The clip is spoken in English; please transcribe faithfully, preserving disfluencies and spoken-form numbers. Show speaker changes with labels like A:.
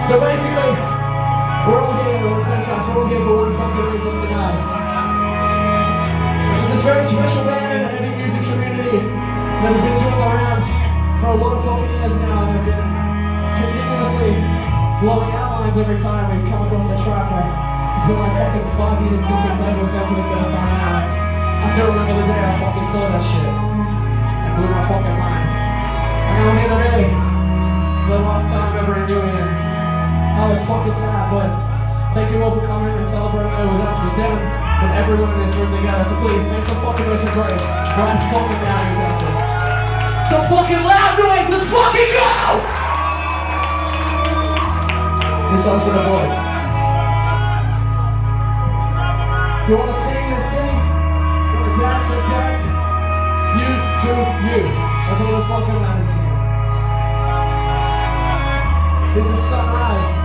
A: So basically, we're all here, let's face it, we're all here for one fucking reason tonight. There's this very special band in the heavy music community that has been doing the rounds for a lot of fucking years now, and have been continuously blowing our minds every time we've come across their track. It's been like fucking five years since we played with them for the first time out. I still remember the day I fucking saw that shit. It blew my fucking mind. And now we're here today for the last time ever in New England. Oh, it's fucking sad, but thank you all for coming and celebrating it with us, with them, with everyone in this room together. So please, make some fucking noise for Graves. Right fucking now, you guys. Some fucking loud noise, let's fucking go! This song's for the boys. If you want to sing, then sing. You want to dance, then dance. You do you. That's all that fucking matters in here. This is Sunrise.